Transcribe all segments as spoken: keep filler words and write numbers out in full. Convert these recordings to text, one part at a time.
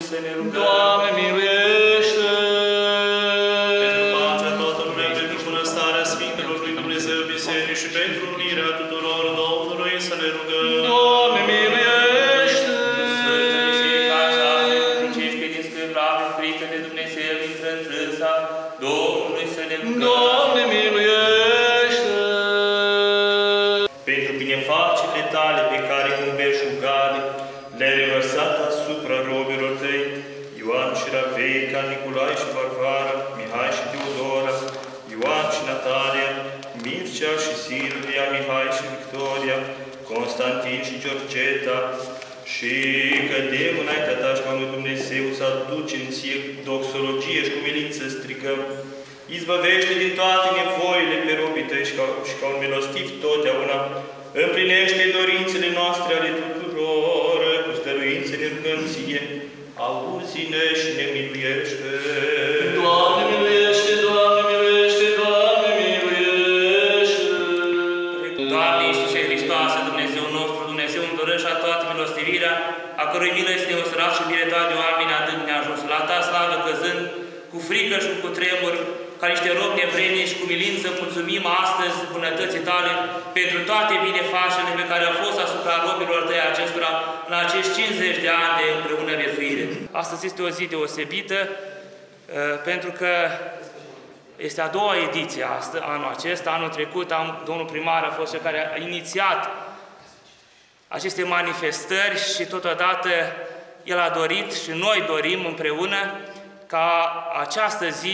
să ne rugăm. Doamne, miluiește! Pentru pacea toată lumea, pentru bunăstarea Sfintelor lui Dumnezeu Biserici și pentru unirea tuturor Domnului să ne rugăm. Doamne, miluiește! Sfântă Biserica aceasta, crucești pe din scârbrave, frică de Dumnezeu, intră în trânsa Domnului să ne rugăm. Doamne, miluiește! Pentru binefacerile tale pe care cu belșugare le-ai revărsat asupra robilor tăi, Ioan și Raveica, Nicolae și Varvara, Mihai și Teodora, Ioan și Natalia, Mircea și Silvia, Mihai și Victoria, Constantin și Georgeta, și cădem înaintea ta și ca lui Dumnezeu să aducem ție doxologie și cu milință strigăm. Izbăvește din toate nevoile pe robii tăi și ca, și ca un milostiv totdeauna. Împlinește dorințele noastre ale tuturor, cu stăruință ne rugăm ție. Auzi-ne și ne miluiește. Doamne, miluiește! Doamne, miluiește! Doamne, miluiește! Doamne Iisuse Hristoase, Dumnezeu nostru, Dumnezeu îndurăș a toată milostivirea, a cărui milă este neostrat și bine toate oamenii adânc neajuns. La ta slavă căzând, cu frică și cu tremur, ca niște robi nevrednici, cu milință mulțumim astăzi bunătății tale pentru toate binefașele pe care au fost asupra robilor tăi acestora în acești cincizeci de ani de împreună viețuire. Astăzi este o zi deosebită pentru că este a doua ediție astăzi, anul acesta. Anul trecut, domnul primar a fost cel care a inițiat aceste manifestări și totodată el a dorit și noi dorim împreună ca această zi,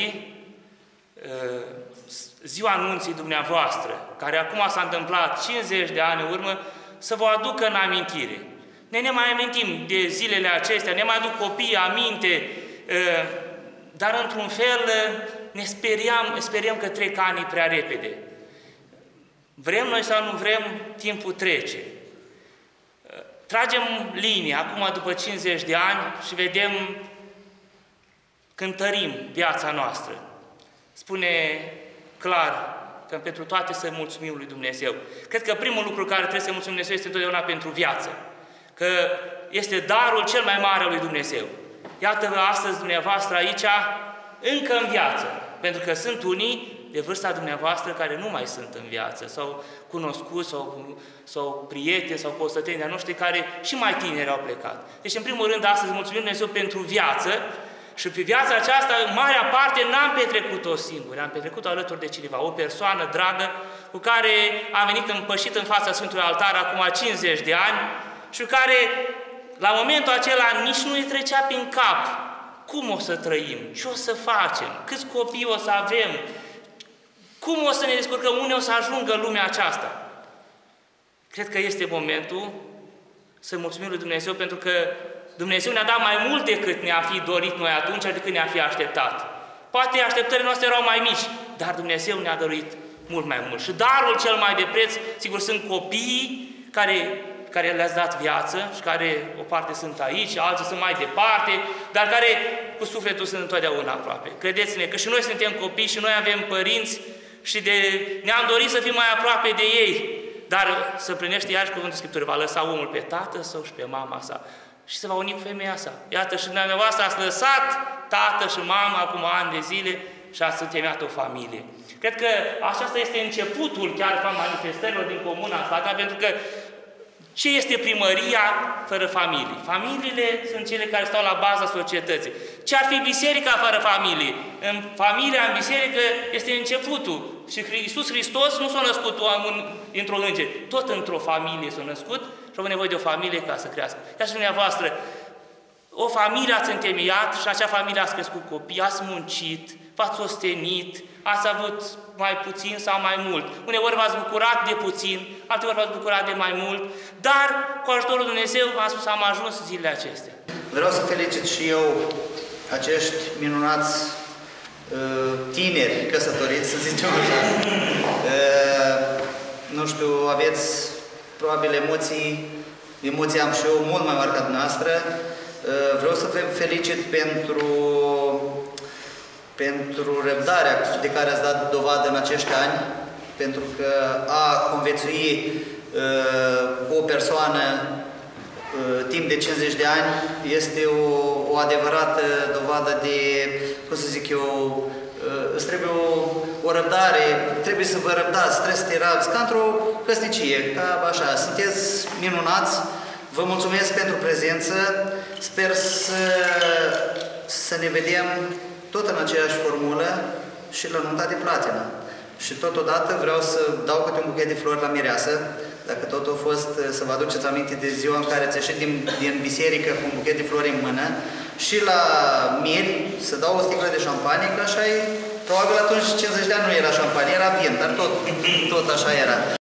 ziua anunții dumneavoastră, care acum s-a întâmplat cincizeci de ani în urmă, să vă aducă în amintire. Ne ne mai amintim de zilele acestea, ne mai aduc copiii aminte, dar într-un fel ne speriam, speriem că trec anii prea repede. Vrem noi sau nu vrem, timpul trece. Tragem linia acum după cincizeci de ani și vedem, cântărim viața noastră. Spune clar că pentru toate să mulțumim lui Dumnezeu. Cred că primul lucru care trebuie să mulțumim Dumnezeu este întotdeauna pentru viață. Că este darul cel mai mare al lui Dumnezeu. Iată-vă astăzi dumneavoastră aici, încă în viață. Pentru că sunt unii de vârsta dumneavoastră care nu mai sunt în viață, sau cunoscuți, sau, sau prieteni, sau postăteni de-a noștri care și mai tineri au plecat. Deci, în primul rând, astăzi mulțumim Dumnezeu pentru viață. Și pe viața aceasta, în marea parte, n-am petrecut-o singur, am petrecut-o alături de cineva, o persoană dragă cu care am venit împășit în fața Sfântului Altar acum cincizeci de ani și care, la momentul acela, nici nu îi trecea prin cap cum o să trăim, ce o să facem, câți copii o să avem, cum o să ne descurcăm, unde o să ajungă lumea aceasta. Cred că este momentul să mulțumim lui Dumnezeu pentru că Dumnezeu ne-a dat mai mult decât ne-a fi dorit noi atunci, decât ne-a fi așteptat. Poate așteptările noastre erau mai mici, dar Dumnezeu ne-a dăruit mult mai mult. Și darul cel mai de preț, sigur, sunt copiii care, care le-ați dat viață și care, o parte sunt aici, alții sunt mai departe, dar care cu sufletul sunt întotdeauna aproape. Credeți-ne că și noi suntem copii și noi avem părinți și de, ne-am dorit să fim mai aproape de ei, dar să împlinește iarăși cuvântul Scripturii, va lăsa omul pe tatăl său și pe mama sa și se va uni cu femeia sa. Iată, și dumneavoastră ați lăsat tată și mamă acum ani de zile și ați întemeiat o familie. Cred că aceasta este începutul chiar a manifestărilor din Comuna asta, pentru că ce este primăria fără familie? Familiile sunt cele care stau la baza societății. Ce ar fi biserica fără familie? În familia, în biserică, este începutul. Și Iisus Hristos nu s-a născut într-o înger, tot într-o familie s-a născut și avem nevoie de o familie ca să crească. Iar și dumneavoastră, o familie ați întemeiat și acea familie ați crescut copii, ați muncit, v-ați ostenit, ați avut mai puțin sau mai mult. Uneori v-ați bucurat de puțin, alteori v-ați bucurat de mai mult, dar cu ajutorul lui Dumnezeu, v-am spus, am ajuns zilele acestea. Vreau să felicit și eu acești minunați tineri căsătoriți, să zicem așa. Nu știu, aveți probabil emoții, emoții am și eu mult mai mari ca dumneavoastră. Vreau să vă felicit pentru, pentru răbdarea de care ați dat dovadă în acești ani, pentru că a conviețui cu o persoană timp de cincizeci de ani este o, o o adevărată dovadă de, cum să zic eu, îți trebuie o, o răbdare, trebuie să vă răbdați, trebuie să te rabzi, ca într-o căsnicie, ca așa. Sunteți minunați, vă mulțumesc pentru prezență, sper să, să ne vedem tot în aceeași formulă și la nunta de platină. Și totodată vreau să dau câte un buchet de flori la mireasă, dacă totul a fost să vă aduceți aminte de ziua în care ați ieșit din, din biserică cu un buchet de flori în mână, și la mieri să dau o sticlă de șampanie, că așa e, probabil atunci cincizeci de ani nu era șampanie, era vin, dar tot, tot așa era.